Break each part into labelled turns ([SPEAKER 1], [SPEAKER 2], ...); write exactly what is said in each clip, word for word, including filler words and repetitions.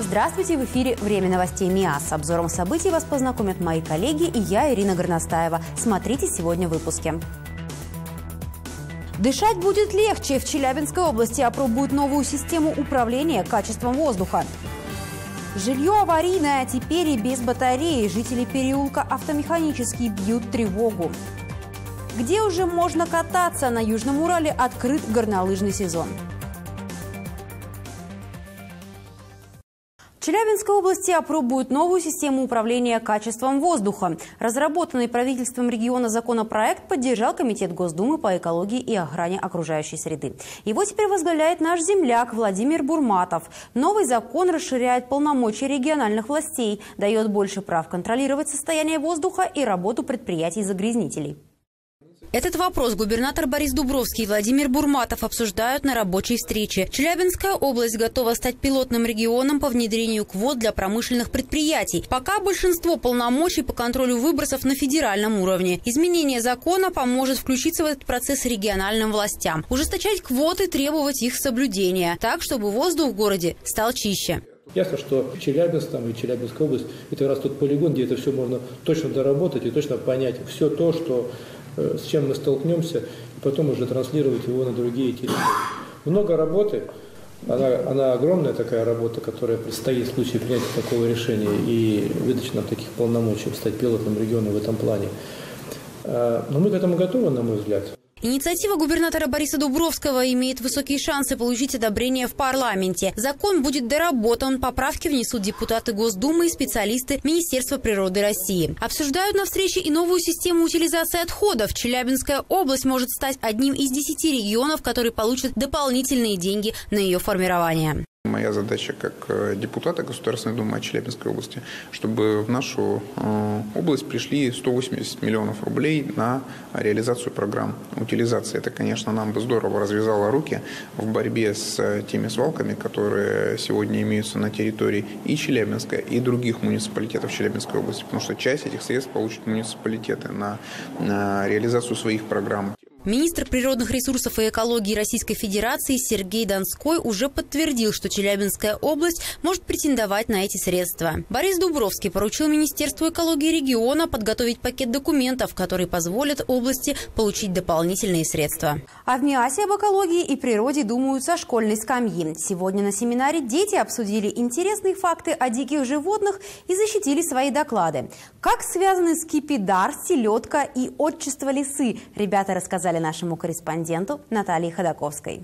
[SPEAKER 1] Здравствуйте, в эфире «Время новостей МИАС». С обзором событий вас познакомят мои коллеги и я, Ирина Горностаева. Смотрите сегодня в выпуске. Дышать будет легче. В Челябинской области опробуют новую систему управления качеством воздуха. Жилье аварийное, теперь и без батареи. Жители переулка Автомеханический бьют тревогу. Где уже можно кататься? На Южном Урале открыт горнолыжный сезон. В Челябинской области опробуют новую систему управления качеством воздуха. Разработанный правительством региона законопроект поддержал Комитет Госдумы по экологии и охране окружающей среды. Его теперь возглавляет наш земляк Владимир Бурматов. Новый закон расширяет полномочия региональных властей, дает больше прав контролировать состояние воздуха и работу предприятий-загрязнителей. Этот вопрос губернатор Борис Дубровский и Владимир Бурматов обсуждают на рабочей встрече. Челябинская область готова стать пилотным регионом по внедрению квот для промышленных предприятий. Пока большинство полномочий по контролю выбросов на федеральном уровне. Изменение закона поможет включиться в этот процесс региональным властям. Ужесточать квоты, требовать их соблюдения. Так, чтобы воздух в городе стал чище.
[SPEAKER 2] Ясно, что Челябинск там, и Челябинская область – это как раз тот полигон, где это все можно точно доработать и точно понять все то, что, с чем мы столкнемся, и потом уже транслировать его на другие территории. Много работы, она, она огромная такая работа, которая предстоит в случае принятия такого решения и выдачи нам таких полномочий, стать пилотным регионом в этом плане. Но мы к этому готовы, на мой взгляд.
[SPEAKER 1] Инициатива губернатора Бориса Дубровского имеет высокие шансы получить одобрение в парламенте. Закон будет доработан, поправки внесут депутаты Госдумы и специалисты Министерства природы России. Обсуждают на встрече и новую систему утилизации отходов. Челябинская область может стать одним из десяти регионов, которые получат дополнительные деньги на ее формирование.
[SPEAKER 3] Моя задача как депутата Государственной Думы Челябинской области, чтобы в нашу область пришли сто восемьдесят миллионов рублей на реализацию программ утилизации. Это, конечно, нам бы здорово развязало руки в борьбе с теми свалками, которые сегодня имеются на территории и Челябинска, и других муниципалитетов Челябинской области, потому что часть этих средств получат муниципалитеты на, на реализацию своих программ.
[SPEAKER 1] Министр природных ресурсов и экологии Российской Федерации Сергей Донской уже подтвердил, что Челябинская область может претендовать на эти средства. Борис Дубровский поручил Министерству экологии региона подготовить пакет документов, которые позволят области получить дополнительные средства. А в МИАСе об экологии и природе думают со школьной скамьи. Сегодня на семинаре дети обсудили интересные факты о диких животных и защитили свои доклады. Как связаны скипидар, селедка и отчество лисы, ребята рассказали нашему корреспонденту Наталье Ходаковской.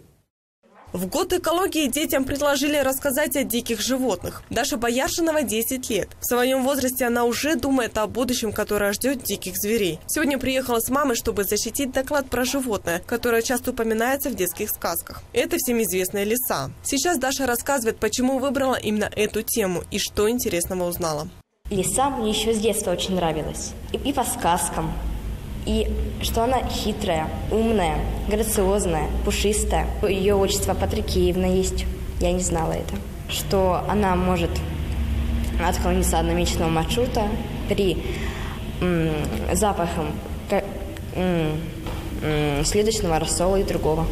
[SPEAKER 4] В год экологии детям предложили рассказать о диких животных. Даша Бояршинова десять лет. В своем возрасте она уже думает о будущем, которое ждет диких зверей. Сегодня приехала с мамой, чтобы защитить доклад про животное, которое часто упоминается в детских сказках. Это всем известная лиса. Сейчас Даша рассказывает, почему выбрала именно эту тему и что интересного узнала.
[SPEAKER 5] Лиса мне еще с детства очень нравилась. И, и по сказкам. И что она хитрая, умная, грациозная, пушистая. Ее отчество Патрикеевна есть, я не знала это. Что она может отклониться от намеченного маршрута при м, запахах м, м, сливочного рассола и другого.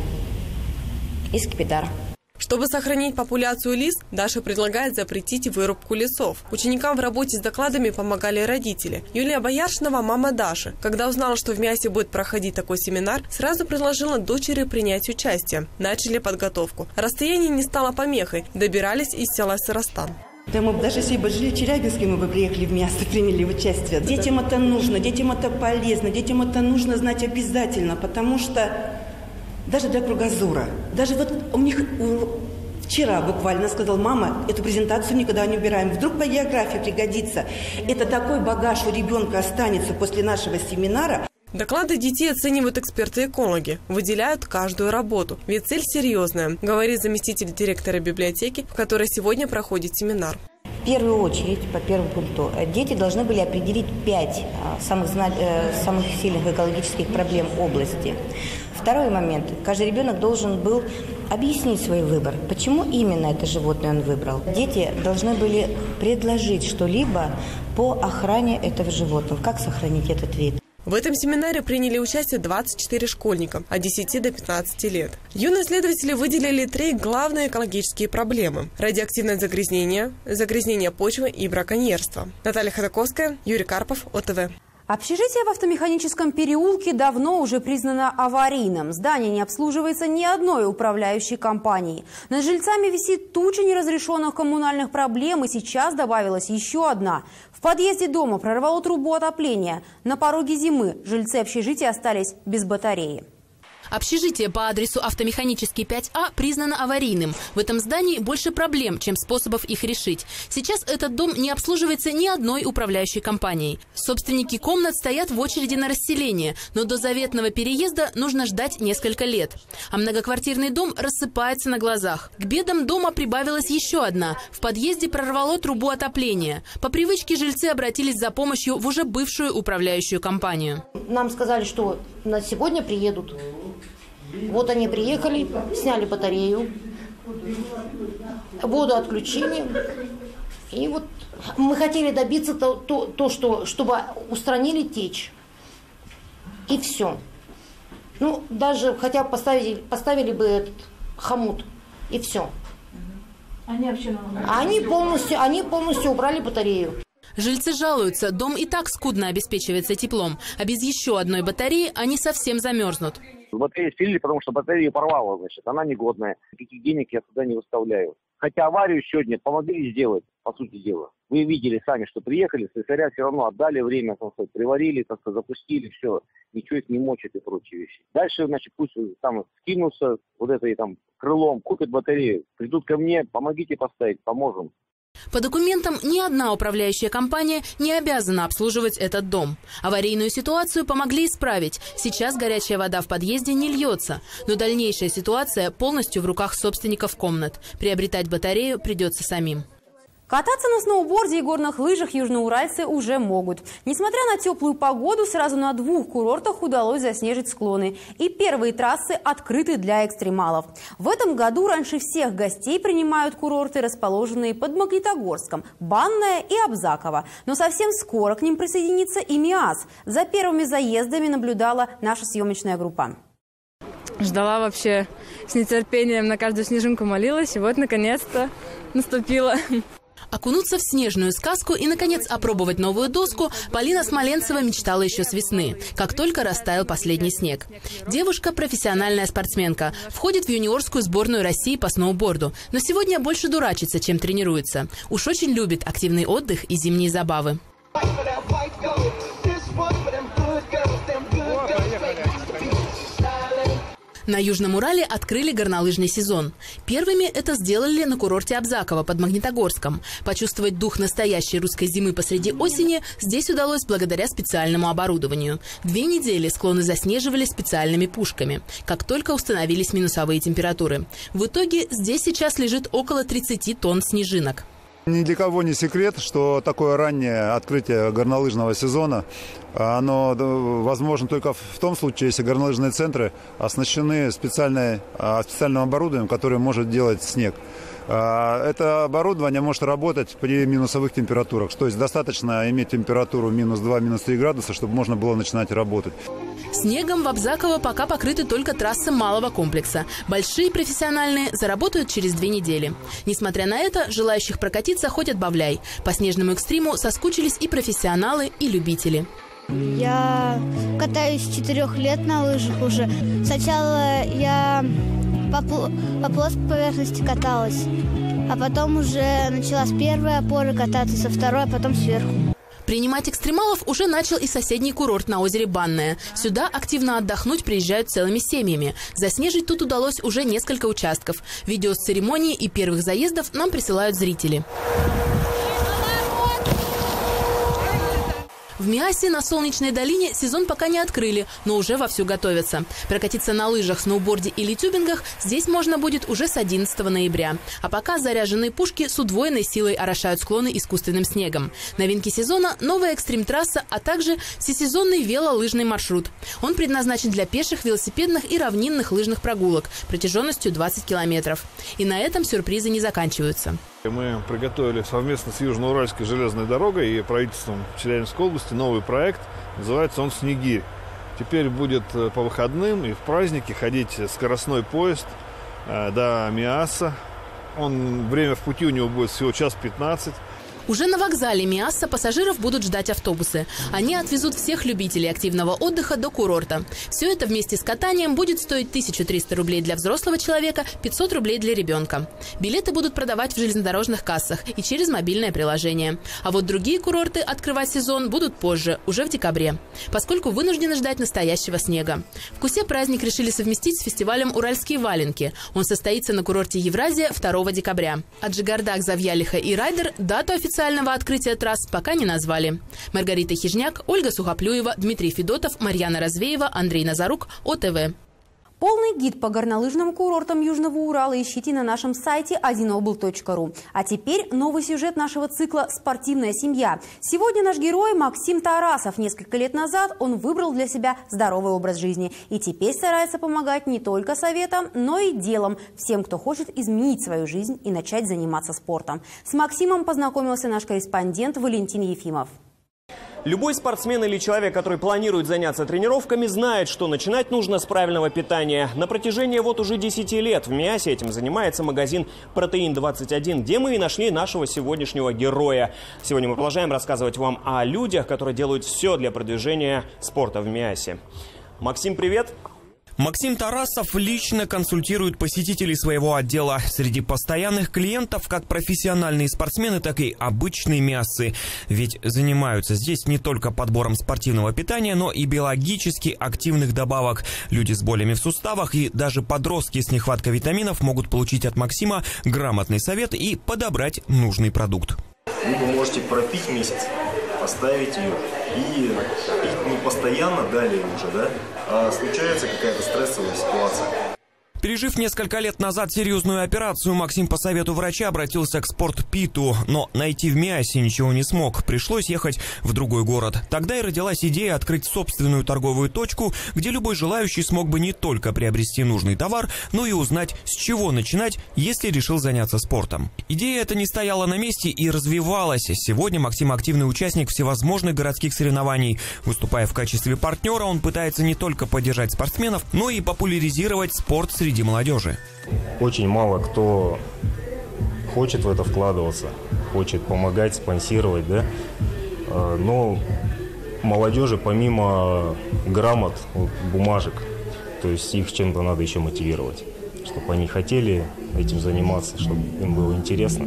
[SPEAKER 5] И скипидара.
[SPEAKER 4] Чтобы сохранить популяцию лис, Даша предлагает запретить вырубку лесов. Ученикам в работе с докладами помогали родители. Юлия Бояршинова – мама Даши. Когда узнала, что в МИАСе будет проходить такой семинар, сразу предложила дочери принять участие. Начали подготовку. Расстояние не стало помехой. Добирались из села Сыростан.
[SPEAKER 6] Да мы бы даже если бы жили в Челябинске, мы бы приехали в МИАС и приняли участие. Детям это нужно, детям это полезно, детям это нужно знать обязательно, потому что даже для кругозора. Даже вот у них вчера буквально сказал: мама, эту презентацию никогда не убираем. Вдруг по географии пригодится. Это такой багаж у ребенка останется после нашего семинара.
[SPEAKER 4] Доклады детей оценивают эксперты-экологи, выделяют каждую работу. Ведь цель серьезная, говорит заместитель директора библиотеки, в которой сегодня проходит семинар.
[SPEAKER 5] В первую очередь, по первому пункту, дети должны были определить пять самых, самых сильных экологических проблем области. Второй момент. Каждый ребенок должен был объяснить свой выбор, почему именно это животное он выбрал. Дети должны были предложить что-либо по охране этого животного, как сохранить этот вид.
[SPEAKER 4] В этом семинаре приняли участие двадцать четыре школьника от десяти до пятнадцати лет. Юные исследователи выделили три главные экологические проблемы – радиоактивное загрязнение, загрязнение почвы и браконьерство. Наталья Ходаковская, Юрий Карпов, О Тэ Вэ.
[SPEAKER 1] Общежитие в автомеханическом переулке давно уже признано аварийным. Здание не обслуживается ни одной управляющей компанией. Над жильцами висит туча неразрешенных коммунальных проблем, и сейчас добавилась еще одна. В подъезде дома прорвало трубу отопления. На пороге зимы жильцы общежития остались без батареи.
[SPEAKER 7] Общежитие по адресу Автомеханический пять А признано аварийным. В этом здании больше проблем, чем способов их решить. Сейчас этот дом не обслуживается ни одной управляющей компанией. Собственники комнат стоят в очереди на расселение, но до заветного переезда нужно ждать несколько лет. А многоквартирный дом рассыпается на глазах. К бедам дома прибавилась еще одна. В подъезде прорвало трубу отопления. По привычке жильцы обратились за помощью в уже бывшую управляющую компанию.
[SPEAKER 8] Нам сказали, что на сегодня приедут. Вот они приехали, сняли батарею, воду отключили. И вот мы хотели добиться то, то, то что, чтобы устранили течь. И все. Ну, даже хотя бы поставили, поставили бы этот хомут. И все. Они вообще они полностью, они полностью убрали батарею.
[SPEAKER 7] Жильцы жалуются, дом и так скудно обеспечивается теплом, а без еще одной батареи они совсем замерзнут.
[SPEAKER 9] Батарею спилили, потому что батарею порвала, значит, она негодная. Никаких денег я туда не выставляю. Хотя аварию сегодня помогли сделать, по сути дела. Вы видели сами, что приехали, слесаря все равно отдали время, так сказать, приварили, так сказать, запустили, все. Ничего их не мочат и прочие вещи. Дальше, значит, пусть там скинутся вот этой там крылом, купят батарею, придут ко мне, помогите поставить, поможем.
[SPEAKER 7] По документам ни одна управляющая компания не обязана обслуживать этот дом. Аварийную ситуацию помогли исправить. Сейчас горячая вода в подъезде не льется. Но дальнейшая ситуация полностью в руках собственников комнат. Приобретать батарею придется самим.
[SPEAKER 1] Кататься на сноуборде и горных лыжах южноуральцы уже могут. Несмотря на теплую погоду, сразу на двух курортах удалось заснежить склоны. И первые трассы открыты для экстремалов. В этом году раньше всех гостей принимают курорты, расположенные под Магнитогорском, Банное и Абзаково. Но совсем скоро к ним присоединится и МИАС. За первыми заездами наблюдала наша съемочная группа.
[SPEAKER 10] Ждала вообще с нетерпением, на каждую снежинку молилась. И вот, наконец-то, наступила.
[SPEAKER 7] Окунуться в снежную сказку и, наконец, опробовать новую доску Полина Смоленцева мечтала еще с весны, как только растаял последний снег. Девушка – профессиональная спортсменка, входит в юниорскую сборную России по сноуборду, но сегодня больше дурачится, чем тренируется. Уж очень любит активный отдых и зимние забавы. На Южном Урале открыли горнолыжный сезон. Первыми это сделали на курорте Абзаково под Магнитогорском. Почувствовать дух настоящей русской зимы посреди осени здесь удалось благодаря специальному оборудованию. Две недели склоны заснеживали специальными пушками, как только установились минусовые температуры. В итоге здесь сейчас лежит около тридцати тонн снежинок.
[SPEAKER 11] Ни для кого не секрет, что такое раннее открытие горнолыжного сезона, оно возможно только в том случае, если горнолыжные центры оснащены специальной, специальным оборудованием, которое может делать снег. Это оборудование может работать при минусовых температурах, то есть достаточно иметь температуру минус два, минус три градуса, чтобы можно было начинать работать.
[SPEAKER 7] Снегом в Абзаково пока покрыты только трассы малого комплекса. Большие профессиональные заработают через две недели. Несмотря на это, желающих прокатиться хоть отбавляй. По снежному экстриму соскучились и профессионалы, и любители.
[SPEAKER 12] Я катаюсь с четырех лет на лыжах уже. Сначала я по, по плоской поверхности каталась, а потом уже начала с первой опоры кататься, со второй, а потом сверху.
[SPEAKER 7] Принимать экстремалов уже начал и соседний курорт на озере Банное. Сюда активно отдохнуть приезжают целыми семьями. Заснежить тут удалось уже несколько участков. Видео с церемонии и первых заездов нам присылают зрители. В МИАСе на Солнечной долине сезон пока не открыли, но уже вовсю готовятся. Прокатиться на лыжах, сноуборде или тюбингах здесь можно будет уже с одиннадцатого ноября. А пока заряженные пушки с удвоенной силой орошают склоны искусственным снегом. Новинки сезона – новая экстрим-трасса, а также всесезонный велолыжный маршрут. Он предназначен для пеших, велосипедных и равнинных лыжных прогулок протяженностью двадцать километров. И на этом сюрпризы не заканчиваются.
[SPEAKER 13] Мы приготовили совместно с Южноуральской железной дорогой и правительством Челябинской области новый проект Называется он «Снегирь». Теперь будет по выходным и в праздники ходить скоростной поезд до Миасса. Он, время в пути у него будет всего час пятнадцать.
[SPEAKER 7] Уже на вокзале Миасса пассажиров будут ждать автобусы. Они отвезут всех любителей активного отдыха до курорта. Все это вместе с катанием будет стоить тысячу триста рублей для взрослого человека, пятьсот рублей для ребенка. Билеты будут продавать в железнодорожных кассах и через мобильное приложение. А вот другие курорты открывать сезон будут позже, уже в декабре, поскольку вынуждены ждать настоящего снега. В Кусе праздник решили совместить с фестивалем «Уральские валенки». Он состоится на курорте Евразия второго декабря. Аджигардак, Завьялиха и Райдер дату официально Официального открытия трасс пока не назвали. Маргарита Хижняк, Ольга Сухоплюева, Дмитрий Федотов, Марьяна Развеева, Андрей Назарук, О Т В.
[SPEAKER 1] Полный гид по горнолыжным курортам Южного Урала ищите на нашем сайте один обл точка ру. А теперь новый сюжет нашего цикла «Спортивная семья». Сегодня наш герой Максим Тарасов. Несколько лет назад он выбрал для себя здоровый образ жизни. И теперь старается помогать не только советам, но и делом всем, кто хочет изменить свою жизнь и начать заниматься спортом. С Максимом познакомился наш корреспондент Валентин Ефимов.
[SPEAKER 14] Любой спортсмен или человек, который планирует заняться тренировками, знает, что начинать нужно с правильного питания. На протяжении вот уже десяти лет в Миассе этим занимается магазин «Протеин двадцать один», где мы и нашли нашего сегодняшнего героя. Сегодня мы продолжаем рассказывать вам о людях, которые делают все для продвижения спорта в Миассе. Максим, привет! Максим Тарасов лично консультирует посетителей своего отдела. Среди постоянных клиентов как профессиональные спортсмены, так и обычные миассы. Ведь занимаются здесь не только подбором спортивного питания, но и биологически активных добавок. Люди с болями в суставах и даже подростки с нехваткой витаминов могут получить от Максима грамотный совет и подобрать нужный продукт.
[SPEAKER 15] Вы можете пропить месяц, поставить ее и пить не постоянно далее уже, да? А случается какая-то стрессовая ситуация.
[SPEAKER 14] Пережив несколько лет назад серьезную операцию, Максим по совету врача обратился к Спортпиту, но найти в Миассе ничего не смог. Пришлось ехать в другой город. Тогда и родилась идея открыть собственную торговую точку, где любой желающий смог бы не только приобрести нужный товар, но и узнать, с чего начинать, если решил заняться спортом. Идея эта не стояла на месте и развивалась. Сегодня Максим активный участник всевозможных городских соревнований. Выступая в качестве партнера, он пытается не только поддержать спортсменов, но и популяризировать спорт среди молодежи.
[SPEAKER 15] Очень мало кто хочет в это вкладываться, хочет помогать, спонсировать, да. Но молодежи помимо грамот, бумажек, то есть их чем-то надо еще мотивировать, чтобы они хотели этим заниматься, чтобы им было интересно.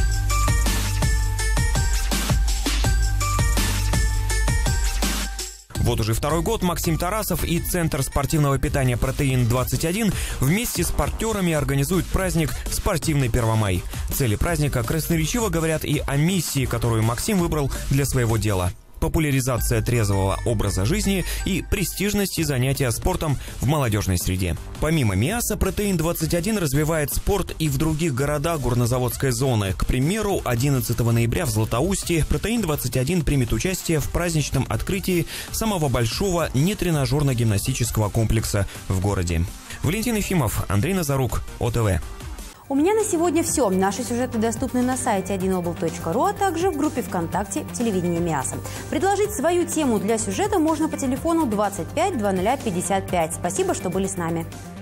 [SPEAKER 14] Вот уже второй год Максим Тарасов и Центр спортивного питания «Протеин двадцать один» вместе с партнерами организуют праздник «Спортивный Первомай». Цели праздника красноречиво говорят и о миссии, которую Максим выбрал для своего дела. Популяризация трезвого образа жизни и престижности занятия спортом в молодежной среде. Помимо Миасса, «Протеин двадцать один» развивает спорт и в других городах горнозаводской зоны. К примеру, одиннадцатого ноября в Златоусте «Протеин двадцать один» примет участие в праздничном открытии самого большого нетренажерно-гимнастического комплекса в городе. Валентин Ефимов, Андрей Назарук, О Т В.
[SPEAKER 1] У меня на сегодня все. Наши сюжеты доступны на сайте один обл точка ру, а также в группе ВКонтакте «Телевидение Миасса». Предложить свою тему для сюжета можно по телефону двадцать пять двадцать пятьдесят пять. Спасибо, что были с нами.